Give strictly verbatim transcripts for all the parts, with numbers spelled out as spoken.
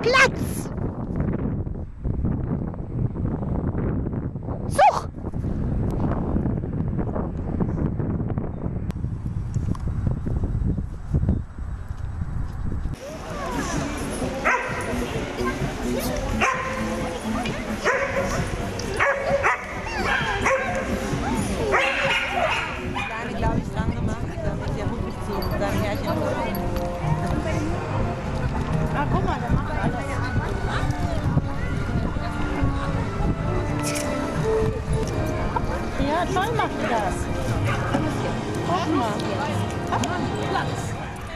Platz! Such! Glaube ich, dran gemacht, damit der Hund nicht zu seinem Herrchen kommt. Ah, guck mal, der macht alles. Ja, toll macht ihr das. Guck mal. Hopp, Platz.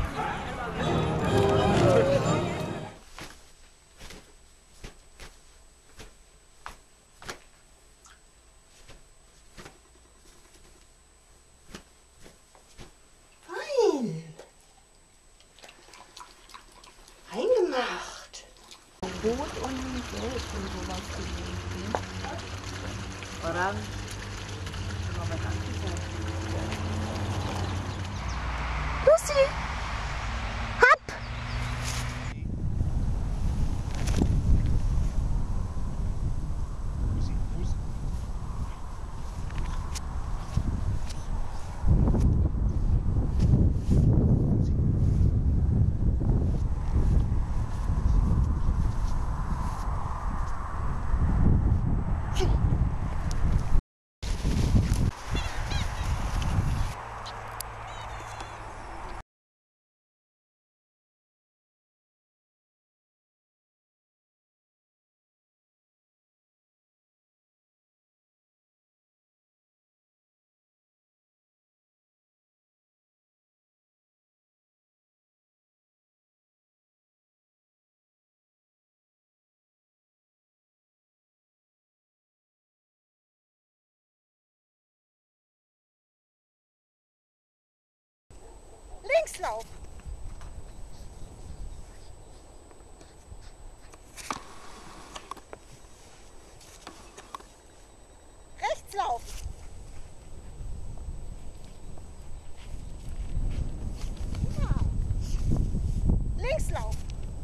Eingemacht. Rot und Gelb und sowas gewesen. Orange. Lucy! Hopp! Linkslauf! Rechtslauf! Ja. Linkslauf!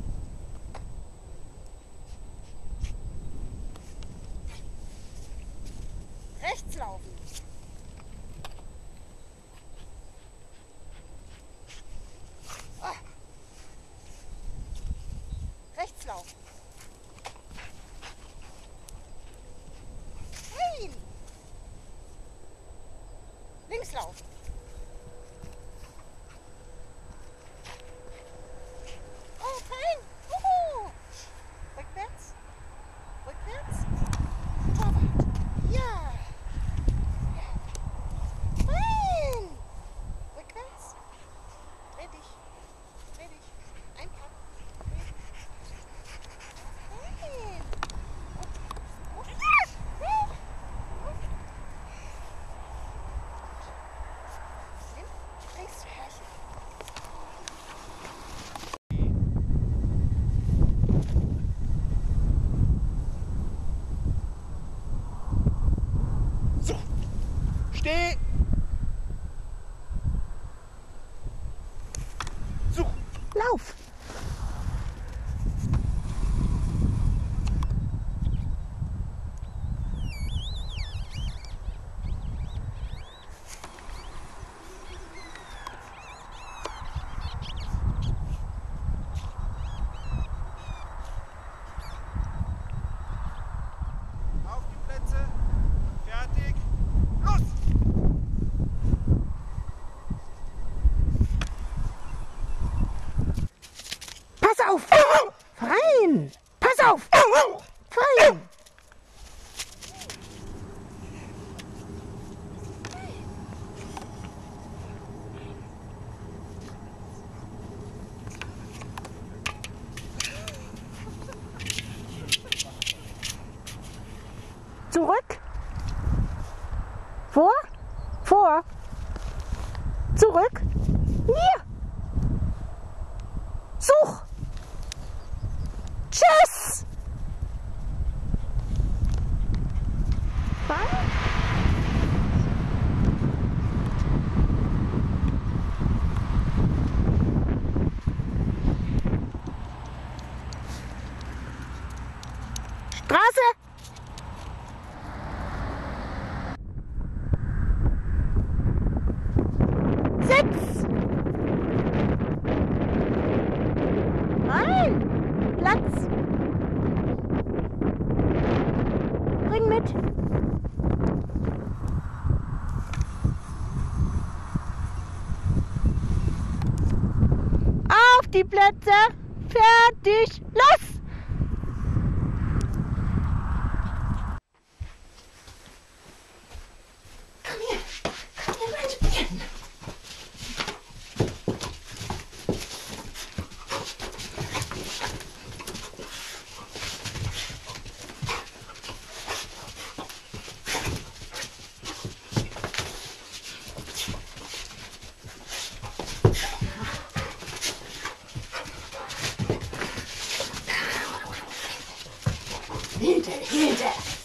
Rechtslaufen! Rechtslauf. Nein. Linkslauf. Oh, fein. Uhu. Rückwärts. Rückwärts. Torwart. Ja. Fein. Rückwärts. Dreh dich. Dreh dich. Einpacken. So, steh! Such! Lauf! Auf die Plätze, fertig, los! Pass auf! Fein! Pass auf! Fein! Zurück! Vor! Vor! Zurück! Hier! Such! Tschüss! Fein? spring mit. Auf die Plätze, fertig, los! Komm her, komm her, mein Spielen. Hinter, hinter.